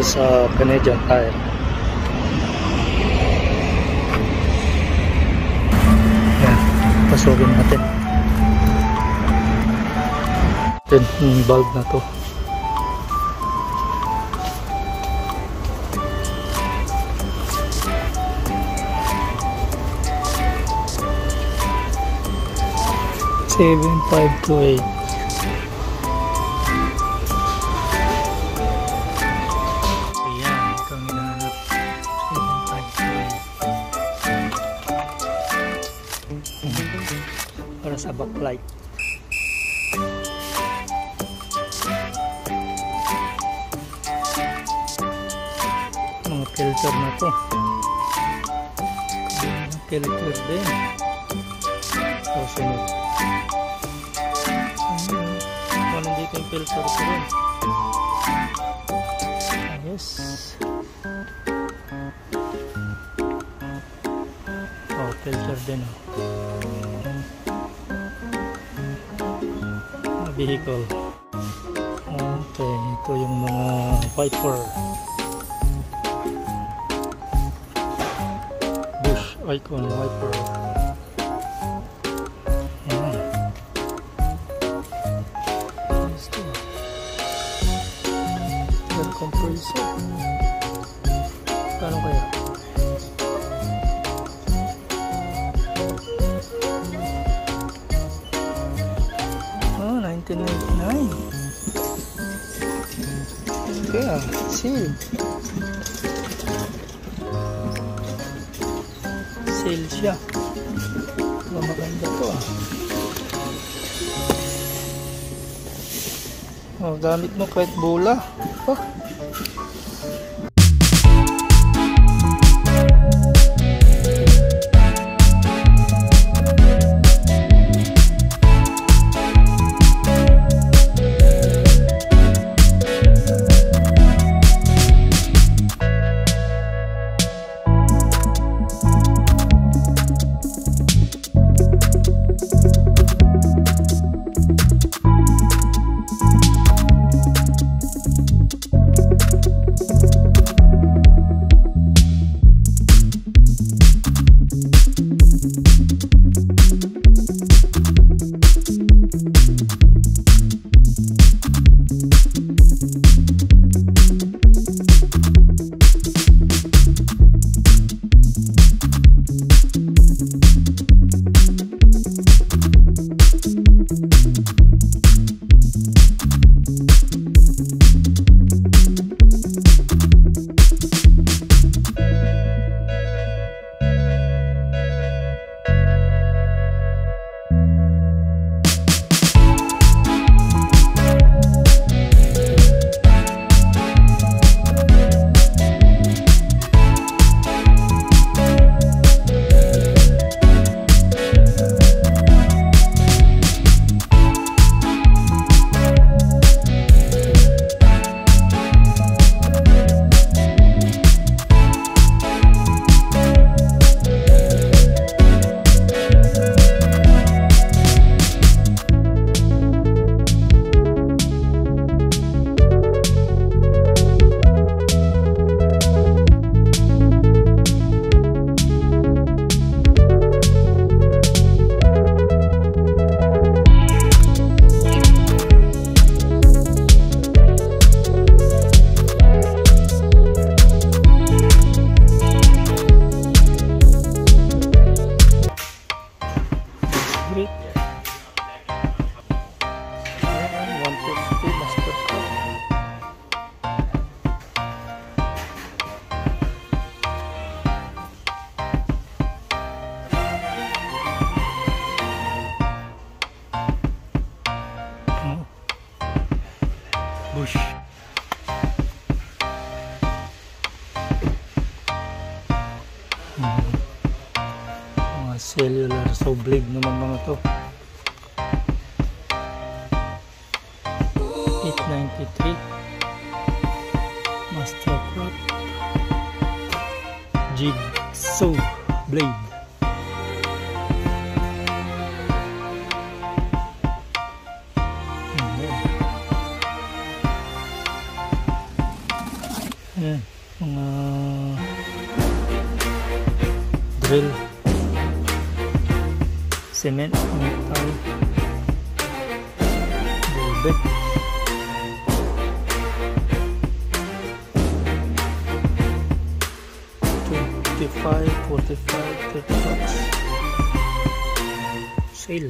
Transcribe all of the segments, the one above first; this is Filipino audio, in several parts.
sa Canadian Tire. Yan, pasugin natin. Ito yung valve na to. $7,528. Para sa backlight. Mga filter na to. Filter din. Sunod. Nandito yung filter ko rin. Ayos. Oh, filter din. Vehicle. Okay, ito yung mga wiper. Bush icon wiper. Air compressor. Paano kaya? Oh, 1999. Kaya, seal. Seal siya. Maganda to ah. Oh, gamit mo kahit bola. Oh. Bush. Mga cellular saw blade naman mga to. 893 Mastercraft Jigsaw blade. marble, cement, metal, velvet. $25, $45, $30. Sale.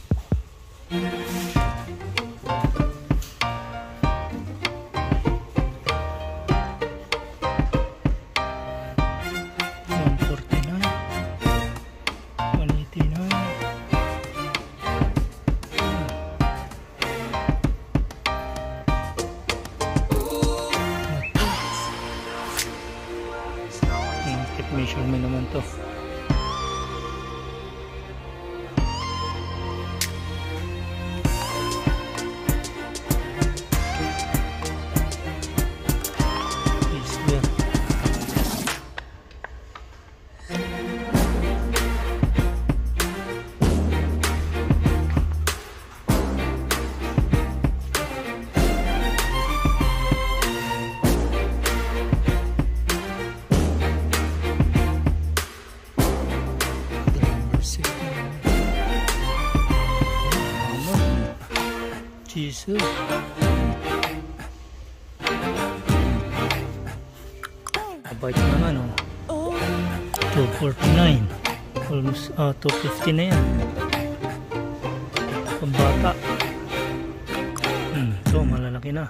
Measurement naman to. Is there. Jesus. Abait naman oh. 249. Almost 250 na yan. Pambata. So malalaki na.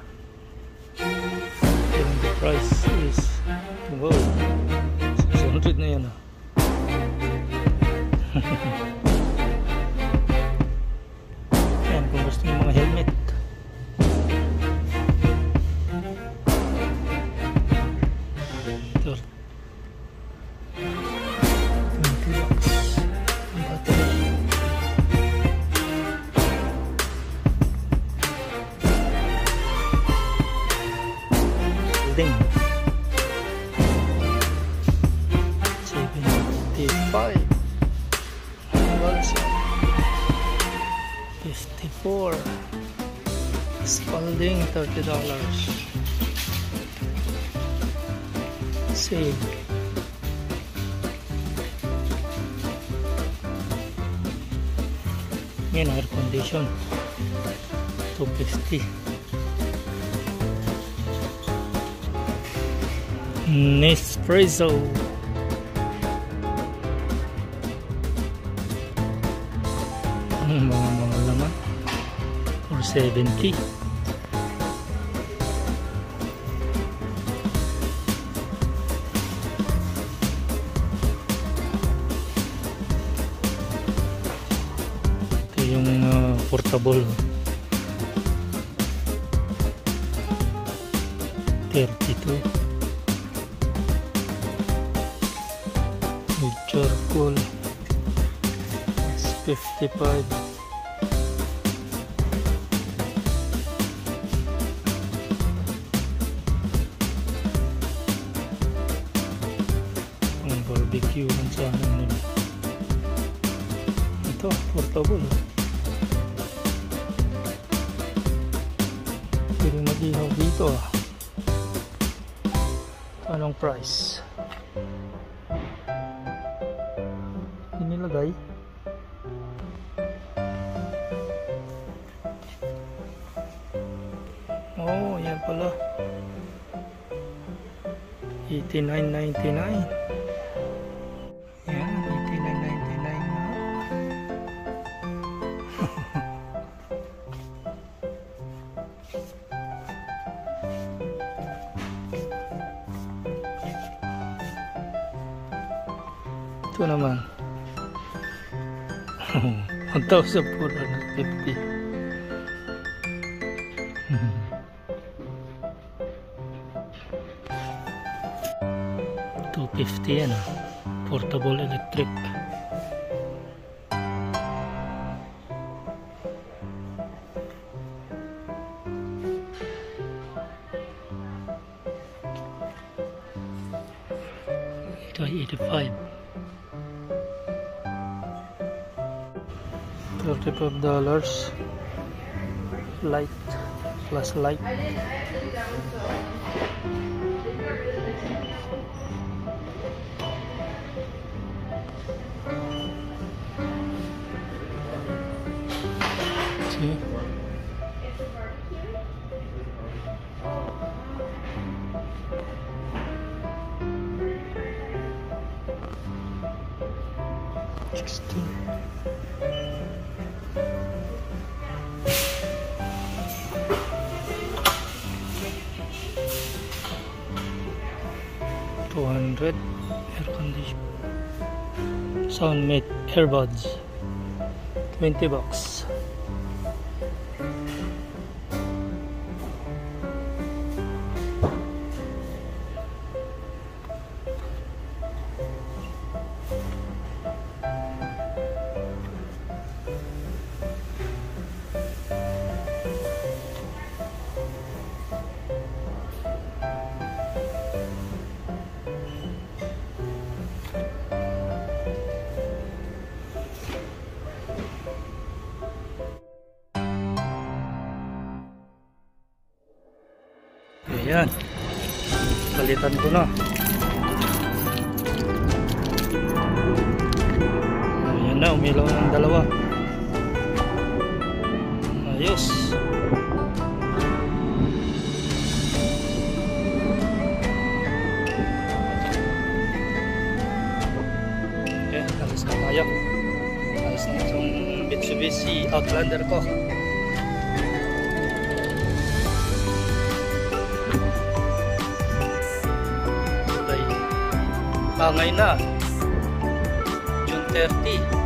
And the price is wow, 600 na yan oh. Yan kung gusto nyo mga helmet. Ding. 75. 54. Spalding $30. Save. Yan air condition. 250. Nespresso. Mga laman for 70. Ito yung portable 32 with charcoal. It's 55. Ang barbecue lang sana nila. Ito, portable. Pwede mag-ihaw dito ah. Anong price? Inilagay. Oh, yan pala. $89.99. Yan, $89.99 na. Ito naman. 1,450. $250 yan ah. Portable electric. Ito ay $85. $35 light plus light. See? $200 air condition. Soundmate earbuds, $20. Ayan, palitan ko na. Ayan na, umilaw ng dalawa. Ayos. Okay, alis na tayo. Alis na itong Mitsubishi Outlander ko. Hangay na June 30.